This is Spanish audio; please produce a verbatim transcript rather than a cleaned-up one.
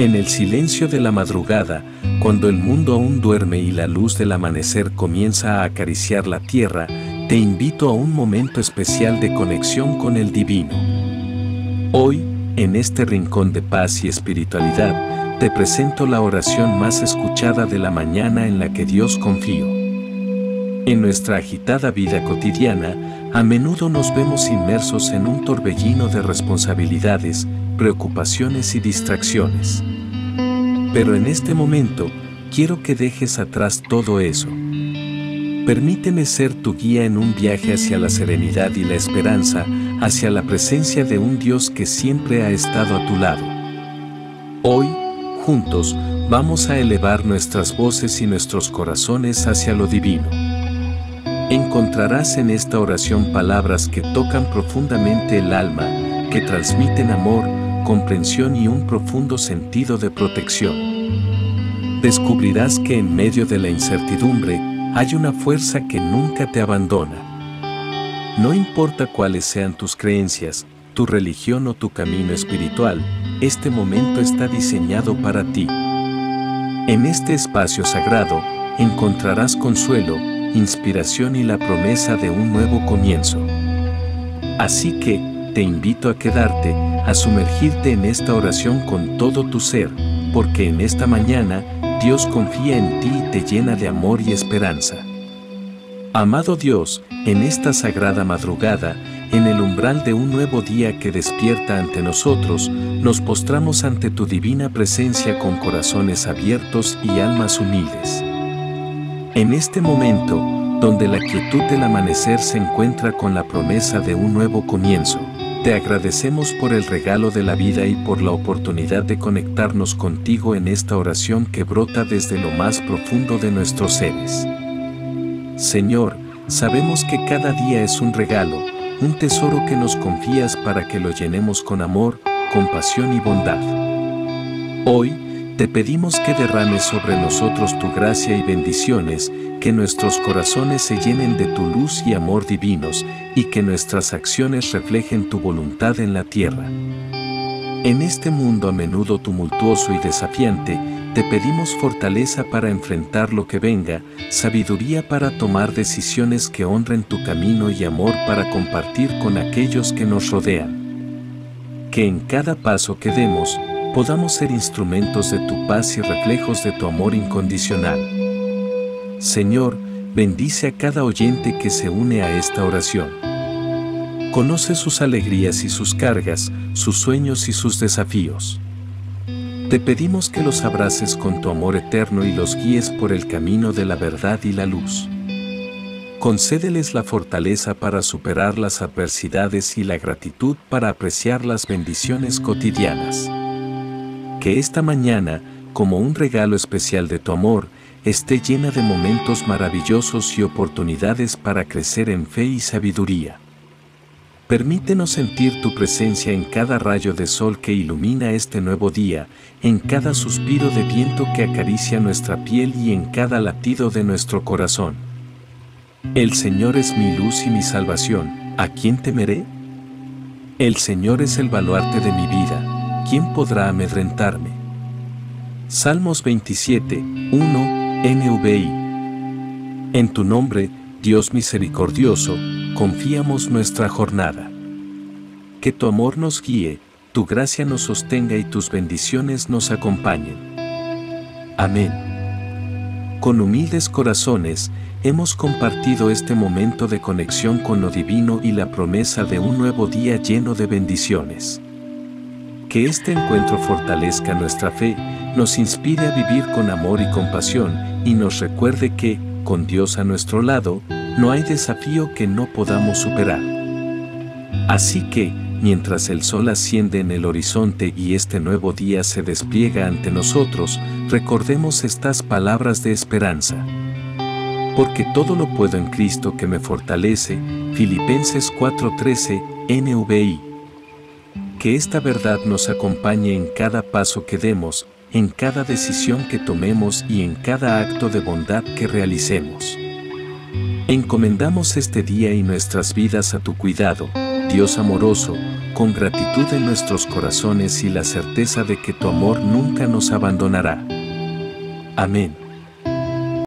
En el silencio de la madrugada, cuando el mundo aún duerme y la luz del amanecer comienza a acariciar la tierra, te invito a un momento especial de conexión con el divino. Hoy, en este rincón de paz y espiritualidad, te presento la oración más escuchada de la mañana en la que Dios confío. En nuestra agitada vida cotidiana, a menudo nos vemos inmersos en un torbellino de responsabilidades, preocupaciones y distracciones. Pero en este momento, quiero que dejes atrás todo eso. Permíteme ser tu guía en un viaje hacia la serenidad y la esperanza, hacia la presencia de un Dios que siempre ha estado a tu lado. Hoy, juntos, vamos a elevar nuestras voces y nuestros corazones hacia lo divino. Encontrarás en esta oración palabras que tocan profundamente el alma, que transmiten amor, comprensión y un profundo sentido de protección. Descubrirás que en medio de la incertidumbre hay una fuerza que nunca te abandona. No importa cuáles sean tus creencias, tu religión o tu camino espiritual, este momento está diseñado para ti. En este espacio sagrado encontrarás consuelo, inspiración y la promesa de un nuevo comienzo. Así que, te invito a quedarte, a sumergirte en esta oración con todo tu ser, porque en esta mañana, Dios confía en ti y te llena de amor y esperanza. Amado Dios, en esta sagrada madrugada, en el umbral de un nuevo día que despierta ante nosotros, nos postramos ante tu divina presencia con corazones abiertos y almas humildes. En este momento, donde la quietud del amanecer se encuentra con la promesa de un nuevo comienzo, te agradecemos por el regalo de la vida y por la oportunidad de conectarnos contigo en esta oración que brota desde lo más profundo de nuestros seres. Señor, sabemos que cada día es un regalo, un tesoro que nos confías para que lo llenemos con amor, compasión y bondad. Hoy, te pedimos que derrames sobre nosotros tu gracia y bendiciones, que nuestros corazones se llenen de tu luz y amor divinos, y que nuestras acciones reflejen tu voluntad en la tierra. En este mundo a menudo tumultuoso y desafiante, te pedimos fortaleza para enfrentar lo que venga, sabiduría para tomar decisiones que honren tu camino y amor para compartir con aquellos que nos rodean. Que en cada paso que demos, podamos ser instrumentos de tu paz y reflejos de tu amor incondicional. Señor, bendice a cada oyente que se une a esta oración. Conoce sus alegrías y sus cargas, sus sueños y sus desafíos. Te pedimos que los abraces con tu amor eterno y los guíes por el camino de la verdad y la luz. Concédeles la fortaleza para superar las adversidades y la gratitud para apreciar las bendiciones cotidianas. Que esta mañana, como un regalo especial de tu amor, esté llena de momentos maravillosos y oportunidades para crecer en fe y sabiduría. Permítenos sentir tu presencia en cada rayo de sol que ilumina este nuevo día, en cada suspiro de viento que acaricia nuestra piel y en cada latido de nuestro corazón. El Señor es mi luz y mi salvación, ¿a quién temeré? El Señor es el baluarte de mi vida, ¿quién podrá amedrentarme? Salmos veintisiete, uno, N V I. En tu nombre, Dios misericordioso, confiamos nuestra jornada. Que tu amor nos guíe, tu gracia nos sostenga y tus bendiciones nos acompañen. Amén. Con humildes corazones, hemos compartido este momento de conexión con lo divino y la promesa de un nuevo día lleno de bendiciones. Que este encuentro fortalezca nuestra fe, nos inspire a vivir con amor y compasión, y nos recuerde que, con Dios a nuestro lado, no hay desafío que no podamos superar. Así que, mientras el sol asciende en el horizonte y este nuevo día se despliega ante nosotros, recordemos estas palabras de esperanza. Porque todo lo puedo en Cristo que me fortalece, Filipenses cuatro trece, N V I. Que esta verdad nos acompañe en cada paso que demos, en cada decisión que tomemos y en cada acto de bondad que realicemos. Encomendamos este día y nuestras vidas a tu cuidado, Dios amoroso, con gratitud en nuestros corazones y la certeza de que tu amor nunca nos abandonará. Amén.